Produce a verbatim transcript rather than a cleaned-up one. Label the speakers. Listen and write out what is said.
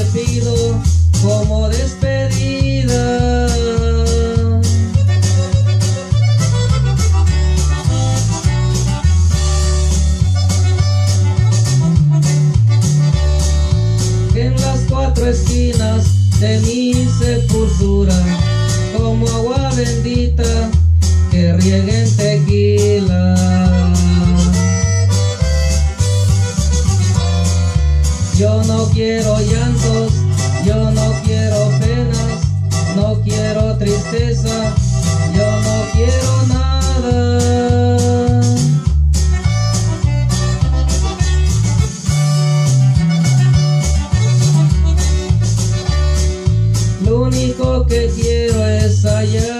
Speaker 1: pido como despedida. Que en las cuatro esquinas de mi sepultura, como agua bendita que rieguen tequila. Yo no quiero llantos, yo no quiero penas, no quiero tristeza, yo no quiero nada. Lo único que quiero es hallar